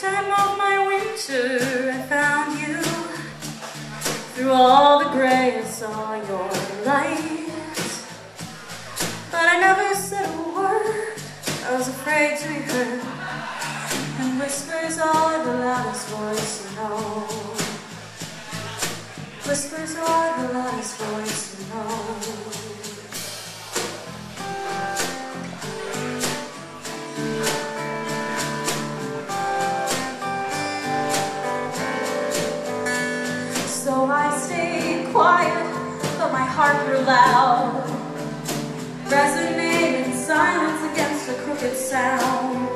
time of my winter, I found you. Through all the gray I saw your light, but I never said a word. I was afraid to be heard, and whispers are the loudest voice you know. Whispers are the loudest voice you know. So I stayed quiet, but my heart grew loud, resonating in silence against a crooked sound.